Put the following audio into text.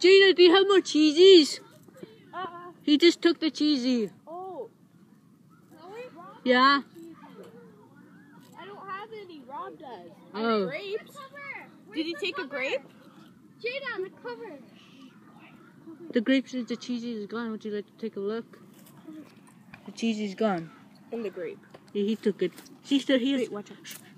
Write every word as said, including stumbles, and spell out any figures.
Gina, do you have more cheesies? Uh, He just took the cheesy. oh. Really? Yeah. I don't have any. Rob does. Oh. Grapes? Did he take a grape? Jada, the cover. The grapes and the cheesy is gone. Would you like to take a look? The cheesy's gone. And the grape. Yeah, he took it. See, still he is. Wait, watch out.